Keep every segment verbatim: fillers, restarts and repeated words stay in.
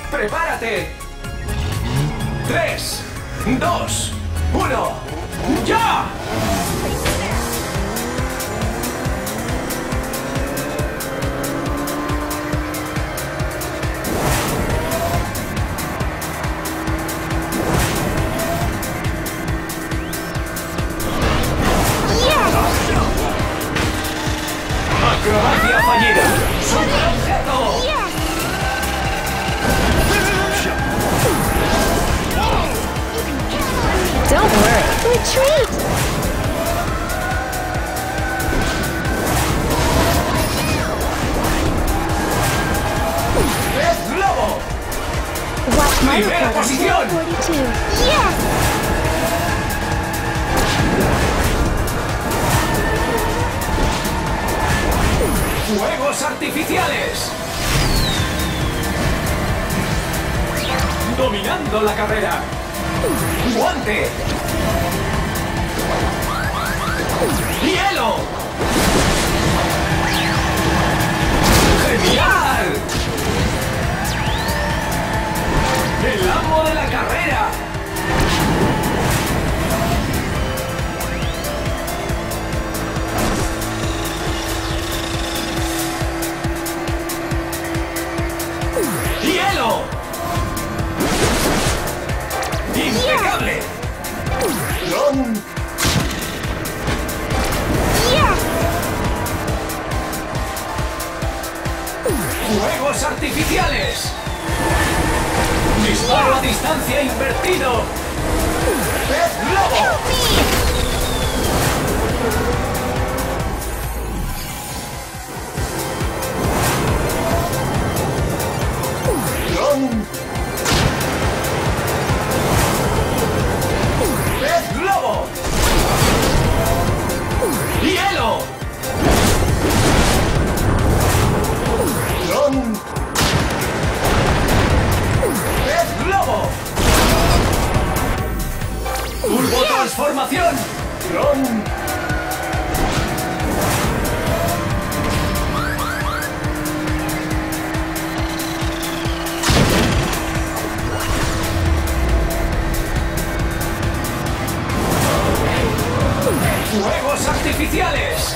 ¡Prepárate! ¡Tres! ¡Dos! ¡Uno! ¡Ya! ¡Acrobacia fallida! ¡Super objeto! Don't worry. Retreat! ¡Es globo! Watch my Primera report on posición. forty-two. Yes! ¡Fuegos artificiales! ¡Dominando la carrera! ¡Guante! ¡Hielo! ¡Genial! ¡El amo de la carrera! ¡Hielo! ¡Impecable! ¡Long! Yes! ¡Fuegos artificiales! ¡Disparo a distancia invertido! ¡Pez globo! ¡Long! ¡Pez globo! ¡Hielo! ¡Long! ¡Pez globo! ¡Turbo transformación! ¡Long! ¡Fuegos artificiales!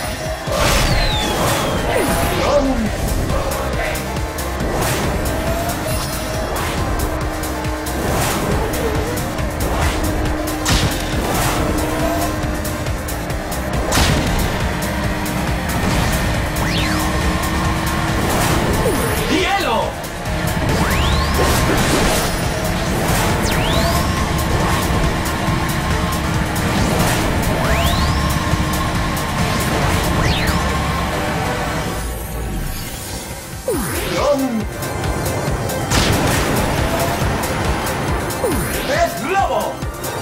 ¡Long! ¡Hielo! ¡Long! ¡Pez globo!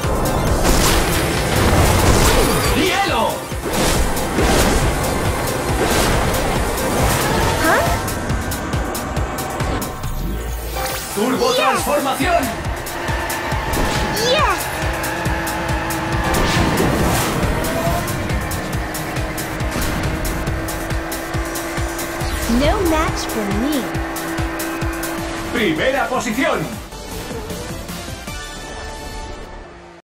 ¡Hielo! Huh? ¡Turbo transformación! Yes! No match for me. ¡Primera posición!